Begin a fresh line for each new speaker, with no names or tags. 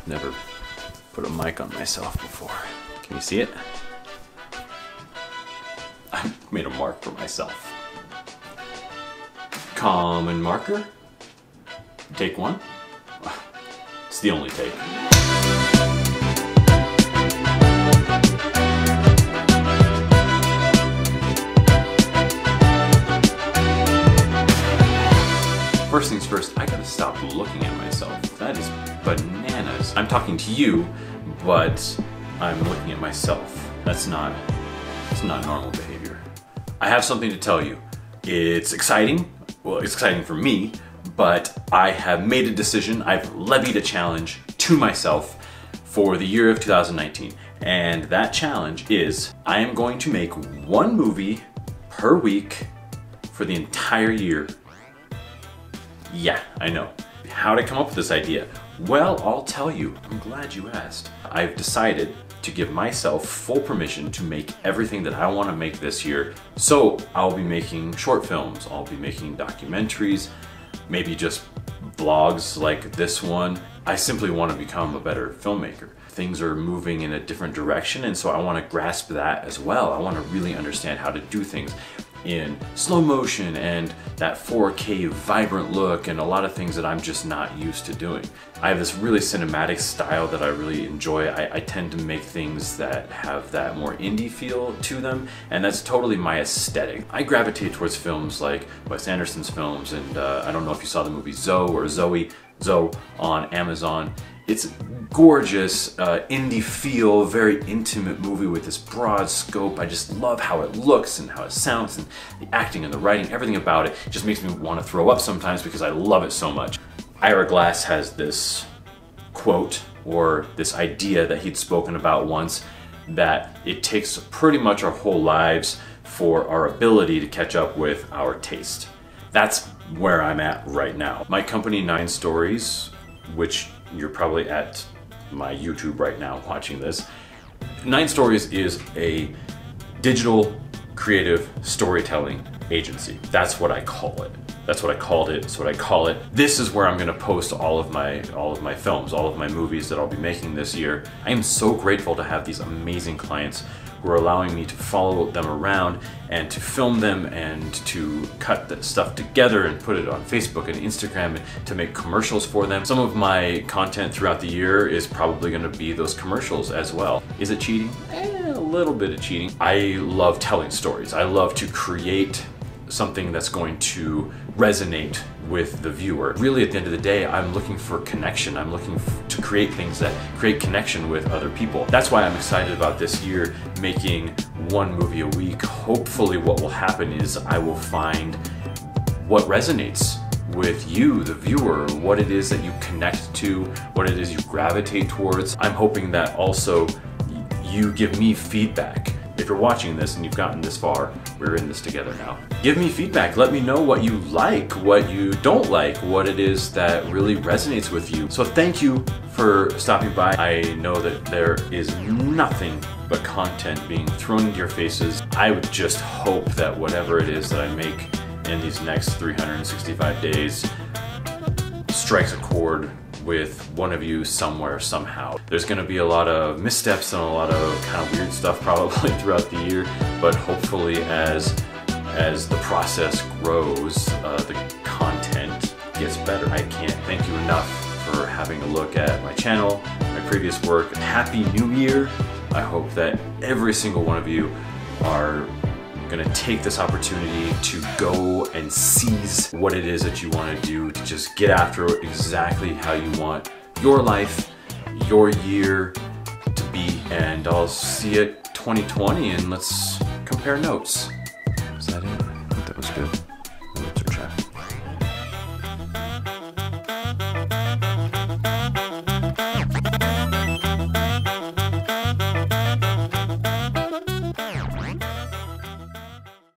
Never put a mic on myself before. Can you see it? I made a mark for myself. Common marker. Take one. It's the only take. First things first, I gotta stop looking at myself. That is bananas. I'm talking to you, but I'm looking at myself. It's not normal behavior. I have something to tell you. It's exciting. Well, it's exciting for me, but I have made a decision. I've levied a challenge to myself for the year of 2019. And that challenge is I am going to make one movie per week for the entire year. Yeah, I know. How did I come up with this idea? Well, I'll tell you. I'm glad you asked. I've decided to give myself full permission to make everything that I want to make this year. So I'll be making short films, I'll be making documentaries, maybe just vlogs like this one. I simply want to become a better filmmaker. Things are moving in a different direction, and so I want to grasp that as well. I want to really understand how to do things in slow motion and that 4K vibrant look and a lot of things that I'm just not used to doing. I have this really cinematic style that I really enjoy. I tend to make things that have that more indie feel to them, and that's totally my aesthetic. I gravitate towards films like Wes Anderson's films, and I don't know if you saw the movie Zoe on Amazon. It's gorgeous, indie feel, very intimate movie with this broad scope. I just love how it looks and how it sounds, and the acting and the writing, everything about it just makes me want to throw up sometimes because I love it so much. Ira Glass has this quote or this idea that he'd spoken about once, that it takes pretty much our whole lives for our ability to catch up with our taste. That's where I'm at right now. My company, 9 Stories, which you're probably at my YouTube right now watching this. 9 Stories is a digital creative storytelling agency. That's what I call it. That's what I called it. That's what I call it. This is where I'm going to post all of my films, all of my movies that I'll be making this year. I am so grateful to have these amazing clients who are allowing me to follow them around and to film them and to cut that stuff together and put it on Facebook and Instagram and to make commercials for them. Some of my content throughout the year is probably going to be those commercials as well. Is it cheating? A little bit of cheating. I love telling stories. I love to create something that's going to resonate with the viewer. Really, at the end of the day, I'm looking for connection. I'm looking to create things that create connection with other people. That's why I'm excited about this year, making one movie a week. Hopefully what will happen is I will find what resonates with you, the viewer, what it is that you connect to, what it is you gravitate towards. I'm hoping that also you give me feedback. If you're watching this and you've gotten this far, we're in this together now. Give me feedback. Let me know what you like, what you don't like, what it is that really resonates with you. So thank you for stopping by. I know that there is nothing but content being thrown into your faces. I would just hope that whatever it is that I make in these next 365 days strikes a chord with one of you somewhere, somehow. There's gonna be a lot of missteps and a lot of kind of weird stuff probably throughout the year, but hopefully as the process grows, the content gets better. I can't thank you enough for having a look at my channel, my previous work. Happy New Year. I hope that every single one of you are gonna take this opportunity to go and seize what it is that you want to do, to just get after exactly how you want your life, your year to be. And I'll see you at 2020 and let's compare notes. Is that it? I think that was good.